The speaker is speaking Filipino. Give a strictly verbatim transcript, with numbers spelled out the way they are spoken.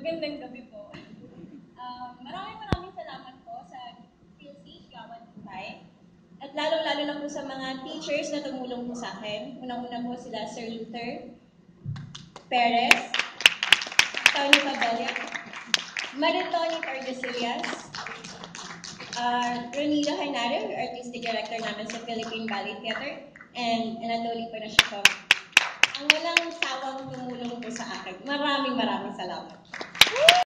Magandang gabi po. Um, maraming maraming salamat po sa PhilC, Gawan Bukay. At lalo-lalo na po sa mga teachers na tumulong po sa akin. Unang-una po sila Sir Luther Perez, Tony Pabella, Maritoni Pardesillas, uh, Ronila Hanare, Artistic Director namin sa Philippine Ballet Theater, and Anatoly Panashikov. Ang walang sawang tumulong po sa akin. Maraming maraming salamat.